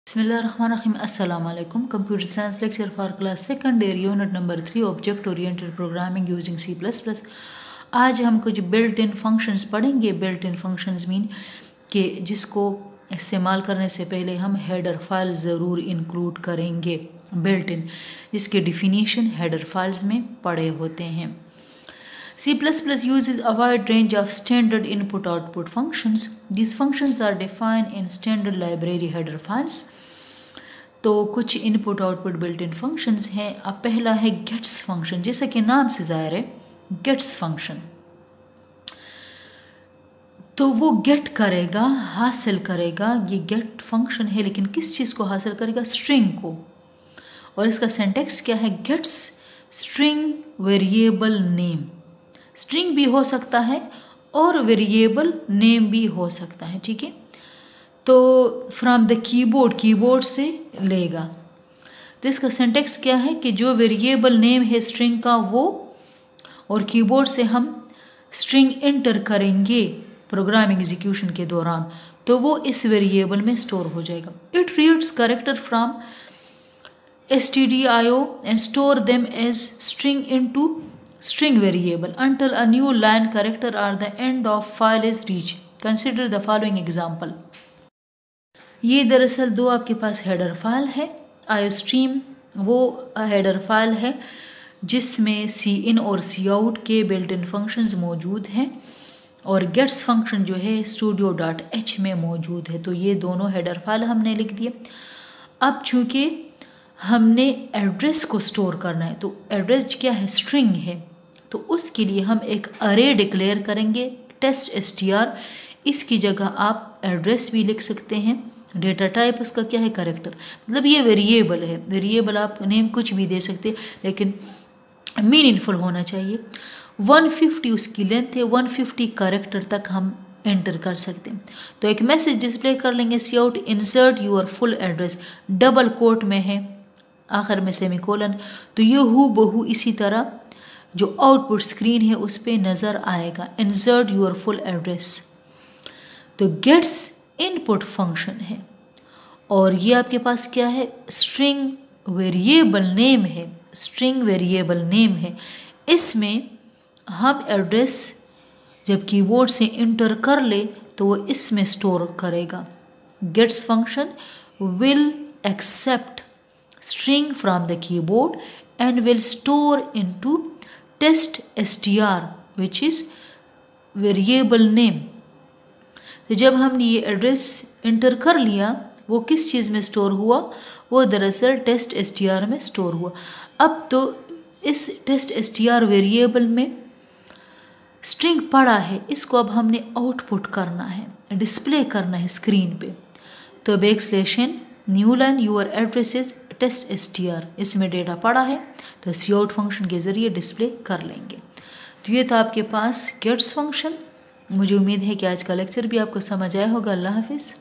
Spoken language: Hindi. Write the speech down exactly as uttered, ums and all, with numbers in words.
बिस्मिल्लाहिर्रहमानिर्रहीम अस्सलाम वालेकुम। Computer science lecture for class second year unit number three object oriented programming using C plus plus. आज हम कुछ बिल्ट इन फंक्शंस पढ़ेंगे। बिल्ट इन फंक्शंस मीन कि जिसको इस्तेमाल करने से पहले हम हेडर फाइल ज़रूर इंक्लूड करेंगे। बिल्ट इन जिसके डिफिनीशन हेडर फाइल्स में पड़े होते हैं। C plus plus uses a wide range of standard input-output functions. These functions are defined in standard library header files. तो कुछ इनपुट आउटपुट बिल्ट इन फंक्शंस हैं। अब पहला है गेट्स फंक्शन, जैसा कि नाम से ज़ाहिर है गेट्स फंक्शन। तो वो गेट करेगा, हासिल करेगा। ये गेट फंक्शन है, लेकिन किस चीज़ को हासिल करेगा? स्ट्रिंग को। और इसका सिंटैक्स क्या है? Gets string variable name. String भी हो सकता है और वेरिएबल नेम भी हो सकता है, ठीक है। तो फ्रॉम द कीबोर्ड, कीबोर्ड से लेगा। तो इसका सिंटैक्स क्या है कि जो वेरिएबल नेम है स्ट्रिंग का वो, और कीबोर्ड से हम स्ट्रिंग एंटर करेंगे प्रोग्राम एग्जीक्यूशन के दौरान, तो वो इस वेरिएबल में स्टोर हो जाएगा। It reads character from stdio and store them as string into string variable until a new line character or the end of file is reached. Consider the following example. ये दरअसल दो आपके पास हेडर फाइल है। iostream वो हेडर फाइल है जिसमें सी इन और सी आउट के बिल्ट इन फंक्शंस मौजूद हैं, और गेट्स फंक्शन जो है स्टूडियो डॉट एच में मौजूद है। तो ये दोनों हेडर फाइल हमने लिख दिए। अब चूँकि हमने एड्रेस को स्टोर करना है, तो एड्रेस क्या है? स्ट्रिंग है। तो उसके लिए हम एक अरे डिक्लेयर करेंगे टेस्ट एस टी आर। इसकी जगह आप एड्रेस भी लिख सकते हैं। डेटा टाइप उसका क्या है? कैरेक्टर। मतलब ये वेरिएबल है। वेरिएबल आप नेम कुछ भी दे सकते हैं, लेकिन मीनिंगफुल होना चाहिए। वन फिफ्टी उसकी लेंथ है। वन फिफ्टी कैरेक्टर तक हम एंटर कर सकते हैं। तो एक मैसेज डिस्प्ले कर लेंगे, C out insert your full address. Double quote में है, आखिर में सेमीकोलन। तो ये हु बहु इसी तरह जो आउटपुट स्क्रीन है उस पर नज़र आएगा, इंसर्ट यूर फुल एड्रेस। तो गेट्स इनपुट फंक्शन है, और ये आपके पास क्या है? स्ट्रिंग वेरिएबल नेम है। स्ट्रिंग वेरिएबल नेम है। इसमें हम एड्रेस जब कीबोर्ड से इंटर कर ले तो वो इसमें स्टोर करेगा। Gets function will accept string from the keyboard and will store into test str which is variable name. तो जब हमने ये एड्रेस इंटर कर लिया, वो किस चीज़ में स्टोर हुआ? वो दरअसल टेस्ट str में स्टोर हुआ। अब तो इस टेस्ट str वेरिएबल में स्ट्रिंग पड़ा है, इसको अब हमने आउटपुट करना है, डिस्प्ले करना है स्क्रीन पे। तो backslash N new line your address is test S T R, इसमें डेटा पड़ा है तो सी आउट फंक्शन के ज़रिए डिस्प्ले कर लेंगे। तो ये तो आपके पास गेट्स फंक्शन। मुझे उम्मीद है कि आज का लेक्चर भी आपको समझ आया होगा। अल्लाह हाफिज़।